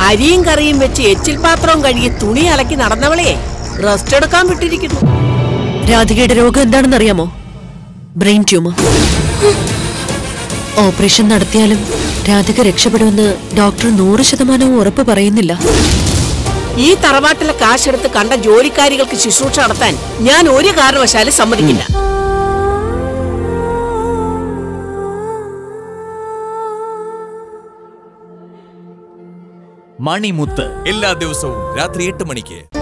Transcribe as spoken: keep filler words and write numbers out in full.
അരിയും കറിയും വെച്ച് എച്ചിൽ പാത്രവും കഴുകി തുണി അലക്കി നടന്നവളെ റെസ്റ്റ് എടുക്കാൻ വിട്ടിരിക്കുന്നു. രാധികയുടെ രോഗം എന്താണെന്ന് അറിയാമോ? Brain tumour. ഓപ്പറേഷൻ നടത്തിയാലും രാധിക രക്ഷപ്പെടുമെന്ന് ഡോക്ടർ നൂറ് ശതമാനവും ഉറപ്പ് പറയുന്നില്ല. ഈ തറവാട്ടിലെ കാശെടുത്ത് കണ്ട ജോലിക്കാരികൾക്ക് ശുശ്രൂഷ നടത്താൻ ഞാൻ ഒരു കാരണവശാലും സമ്മതിക്കില്ല. മണിമുത്ത് എല്ലാ ദിവസവും രാത്രി എട്ട് മണിക്ക്.